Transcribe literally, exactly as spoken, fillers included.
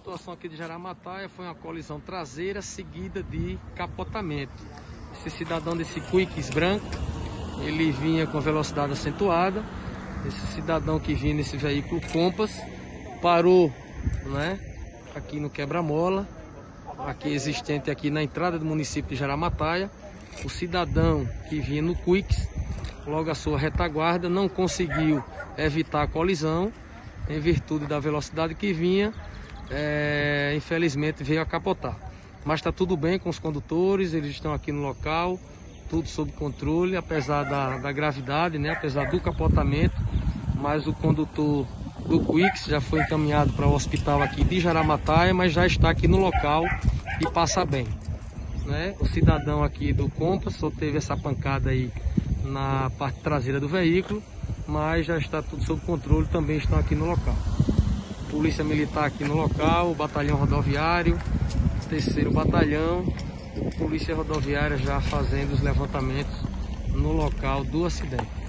situação aqui de Jaramataia foi uma colisão traseira seguida de capotamento. Esse cidadão desse Quicks branco, ele vinha com velocidade acentuada. Esse cidadão que vinha nesse veículo Compass parou, né, aqui no quebra-mola, aqui existente aqui na entrada do município de Jaramataia. O cidadão que vinha no Quicks, logo a sua retaguarda, não conseguiu evitar a colisão em virtude da velocidade que vinha. É, infelizmente veio a capotar, mas está tudo bem com os condutores, eles estão aqui no local, tudo sob controle, apesar da, da gravidade, né, apesar do capotamento. Mas o condutor do Quicks já foi encaminhado para o hospital aqui de Jaramataia, mas já está aqui no local e passa bem, né? O cidadão aqui do Compass só teve essa pancada aí na parte traseira do veículo, mas já está tudo sob controle, também estão aqui no local. Polícia Militar aqui no local, o batalhão rodoviário, terceiro batalhão, polícia rodoviária já fazendo os levantamentos no local do acidente.